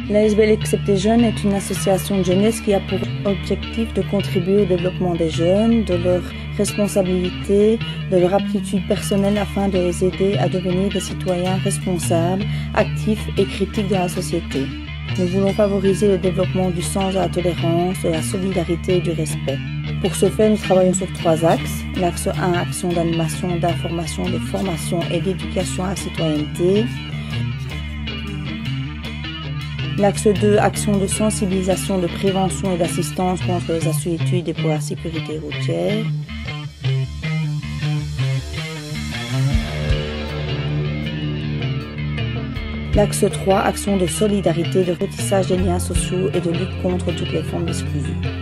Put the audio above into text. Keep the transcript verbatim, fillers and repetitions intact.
L'A S B L Excepté Jeunes est une association de jeunesse qui a pour objectif de contribuer au développement des jeunes, de leur responsabilité, de leur aptitude personnelle afin de les aider à devenir des citoyens responsables, actifs et critiques de la société. Nous voulons favoriser le développement du sens de la tolérance, de la solidarité et du respect. Pour ce faire, nous travaillons sur trois axes. L'axe un, action d'animation, d'information, de formation et d'éducation à la citoyenneté. L'axe deux, action de sensibilisation, de prévention et d'assistance contre les insuétudes et pour la sécurité routière. L'axe trois, action de solidarité, de retissage des liens sociaux et de lutte contre toutes les formes d'exclusion.